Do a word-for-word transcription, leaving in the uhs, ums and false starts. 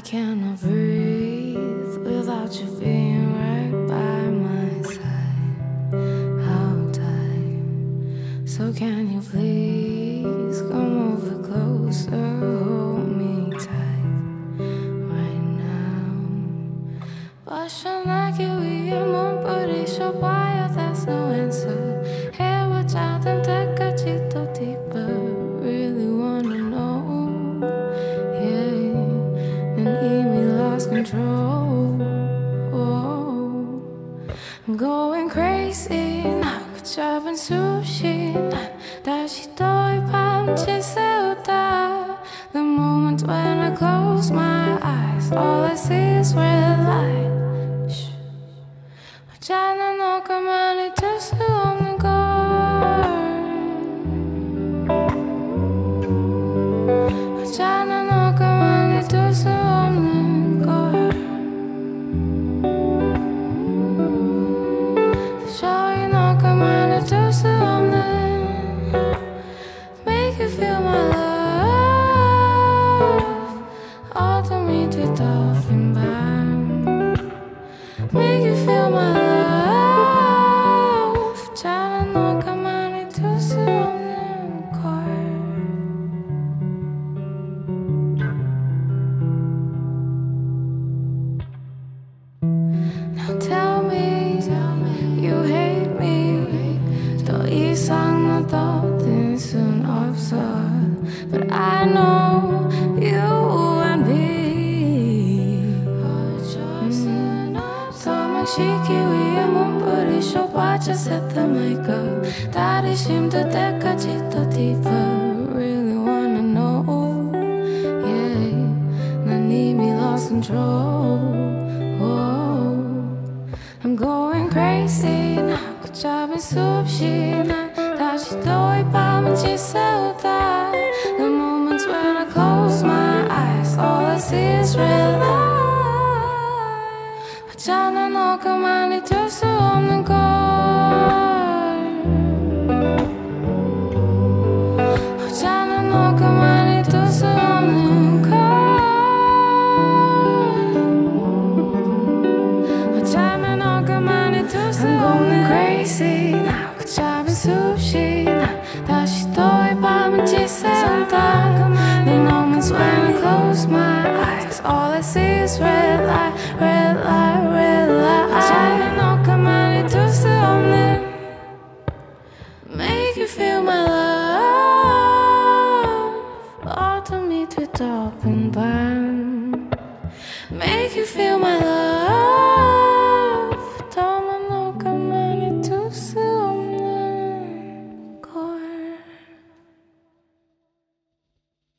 cannot breathe without you being right by my side. How tight? So can you please come over closer, hold me tight right now. Başındaki uyumun bırakışa baya, there's no answer. 헤어져든 때까지 더 deeper, really wanna know. Yeah, 난 이미 lost control. I'm going crazy. 나고 잡은 숲이 난 다시 또 이 밤을 세우다. The moment when I close my eyes, all I see is red light. 어쩌나 너가 가만히 둘 수 없는 걸. 어쩌나 너가 가만히 둘 수 없는 걸. 도저히 너가 가만히 둘 수 없는. Make you feel my love. 어둠이 뒤덮인 밤. Make you feel my love. 어쩌나 너가 가만히 둘 수 없는 걸. Now tell me, you hate me. 더 이상 너 떠든 순 없어. But I know you and me. 어쩔 순 없어. 도망치기 위해 몸부림쳐. Just let the mic go. 다리 힘들 때까지 더 deeper. Really wanna know. Yeah, 난 이미 lost control. Whoa. I'm going crazy. 나고 잡은 숲이 난 다시 또 이 밤을 지새우다. The moments when I close my eyes, all I see is red light. 어쩌나 너가 가만히 둘 수 없는 걸. 어쩌나 너가 가만히 둘 수 없는 걸. 어쩌면 너가 가만히 둘 수 없는. I'm going crazy. 나고 잡은 숲이 난 다시